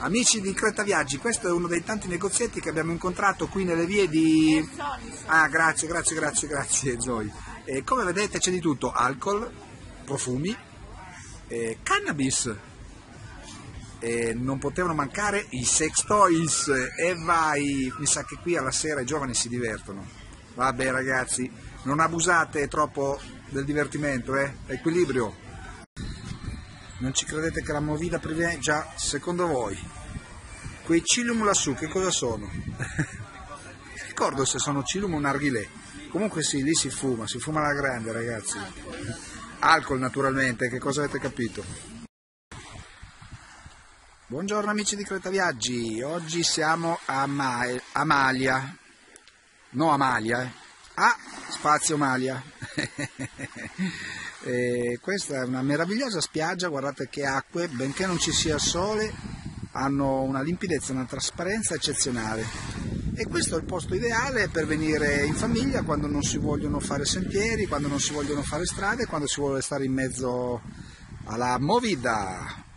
Amici di Creta Viaggi, questo è uno dei tanti negozietti che abbiamo incontrato qui nelle vie di... Ah, grazie Zoe. Come vedete c'è di tutto, alcol, profumi, cannabis, non potevano mancare i sex toys, e vai, mi sa che qui alla sera i giovani si divertono. Vabbè ragazzi, non abusate troppo del divertimento, equilibrio. Non ci credete che la movida privilegia? Secondo voi quei Cilium lassù che cosa sono? Ricordo se sono Cilium o narghilè. Comunque sì, lì si fuma alla grande ragazzi. Alcol naturalmente, che cosa avete capito? Buongiorno amici di Creta Viaggi, oggi siamo a Amalia, no Amalia, spazio Amalia. Questa è una meravigliosa spiaggia, guardate che acque, benché non ci sia sole, hanno una limpidezza, una trasparenza eccezionale. E questo è il posto ideale per venire in famiglia quando non si vogliono fare sentieri, quando non si vogliono fare strade, quando si vuole stare in mezzo alla movida.